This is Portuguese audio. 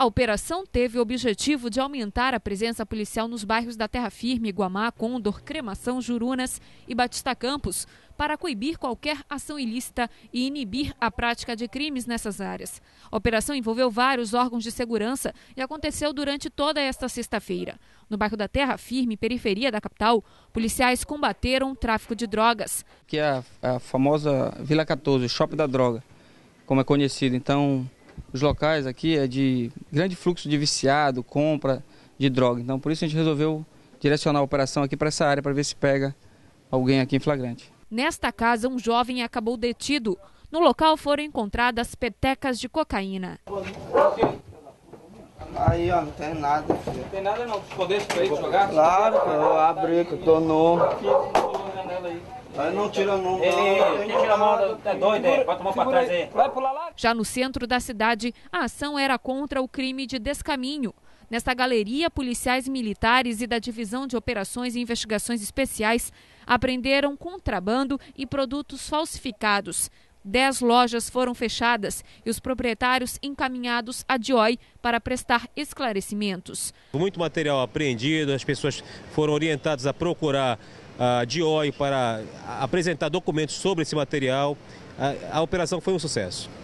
A operação teve o objetivo de aumentar a presença policial nos bairros da Terra Firme, Guamá, Condor, Cremação, Jurunas e Batista Campos, para coibir qualquer ação ilícita e inibir a prática de crimes nessas áreas. A operação envolveu vários órgãos de segurança e aconteceu durante toda esta sexta-feira. No bairro da Terra Firme, periferia da capital, policiais combateram o tráfico de drogas. Que é a famosa Vila 14, o Shopping da Droga, como é conhecido. Então, os locais aqui é de grande fluxo de viciado, compra de droga. Então, por isso a gente resolveu direcionar a operação aqui para essa área, para ver se pega alguém aqui em flagrante. Nesta casa, um jovem acabou detido. No local foram encontradas petecas de cocaína. Aí, ó, não tem nada, filho. Não tem nada não, esconder isso aí, jogar? Claro, que eu abri, que eu tô nu. Aí não tira não. Quem tira a mão é doido, bota a mão pra trás aí. Vai pular lá. Já no centro da cidade, a ação era contra o crime de descaminho. Nesta galeria, policiais militares e da Divisão de Operações e Investigações Especiais apreenderam contrabando e produtos falsificados. 10 lojas foram fechadas e os proprietários encaminhados à DIOI para prestar esclarecimentos. Muito material apreendido, as pessoas foram orientadas a procurar a DIOI para apresentar documentos sobre esse material. A operação foi um sucesso.